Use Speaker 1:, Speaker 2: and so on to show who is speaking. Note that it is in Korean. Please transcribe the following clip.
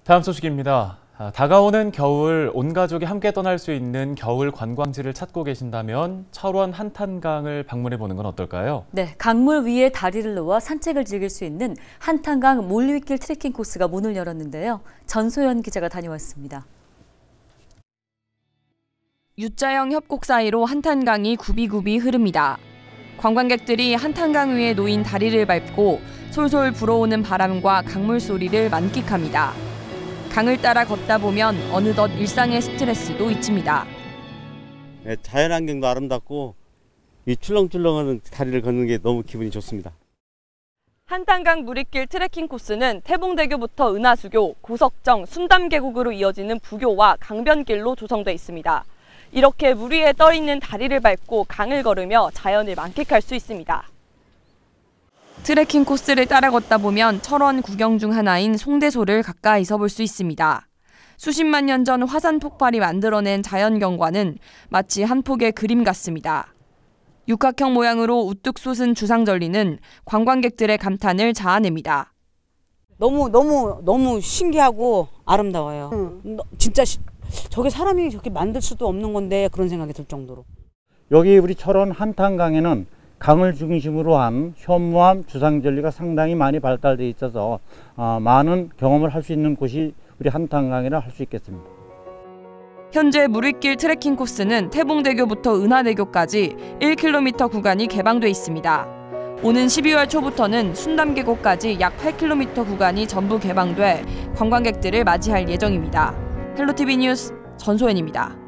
Speaker 1: 다음 소식입니다. 다가오는 겨울 온 가족이 함께 떠날 수 있는 겨울 관광지를 찾고 계신다면 철원 한탄강을 방문해 보는 건 어떨까요?
Speaker 2: 네, 강물 위에 다리를 놓아 산책을 즐길 수 있는 한탄강 물위길 트레킹 코스가 문을 열었는데요. 전소연 기자가 다녀왔습니다.
Speaker 3: U자형 협곡 사이로 한탄강이 굽이굽이 흐릅니다. 관광객들이 한탄강 위에 놓인 다리를 밟고 솔솔 불어오는 바람과 강물 소리를 만끽합니다. 강을 따라 걷다 보면 어느덧 일상의 스트레스도 잊힙니다.
Speaker 4: 자연환경도 아름답고 이 출렁출렁하는 다리를 걷는 게 너무 기분이 좋습니다.
Speaker 5: 한탄강 물위길 트레킹 코스는 태봉대교부터 은하수교, 고석정, 순담계곡으로 이어지는 부교와 강변길로 조성돼 있습니다. 이렇게 물 위에 떠 있는 다리를 밟고 강을 걸으며 자연을 만끽할 수 있습니다.
Speaker 3: 트레킹 코스를 따라 걷다 보면 철원 구경 중 하나인 송대소를 가까이서 볼 수 있습니다. 수십만 년 전 화산 폭발이 만들어낸 자연 경관은 마치 한 폭의 그림 같습니다. 육각형 모양으로 우뚝 솟은 주상절리는 관광객들의 감탄을 자아냅니다.
Speaker 6: 너무 신기하고 아름다워요. 진짜 저게 사람이 저렇게 만들 수도 없는 건데 그런 생각이 들 정도로.
Speaker 7: 여기 우리 철원 한탄강에는 강을 중심으로 한 현무암 주상절리가 상당히 많이 발달되어 있어서 많은 경험을 할 수 있는 곳이 우리 한탄강이라 할 수 있겠습니다.
Speaker 3: 현재 물위길 트레킹 코스는 태봉대교부터 은하대교까지 1km 구간이 개방돼 있습니다. 오는 12월 초부터는 순담계곡까지 약 8km 구간이 전부 개방돼 관광객들을 맞이할 예정입니다. 헬로티비 뉴스 전소연입니다.